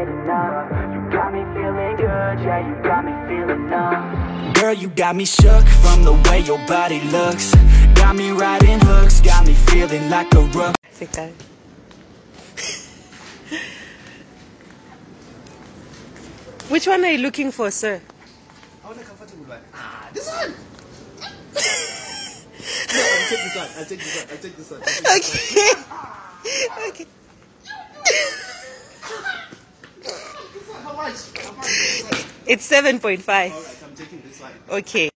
get enough. You got me feeling good, yeah, you got me feeling numb. Girl, you got me shook from the way your body looks. Got me riding hooks, got me feeling like a rook. Which one are you looking for, sir? I want a comfortable one. This one! No, I'll take this one. I'll take this one. I'll take this one. Okay. Okay. How much? It's 7.5. Alright, I'm taking this one. Okay.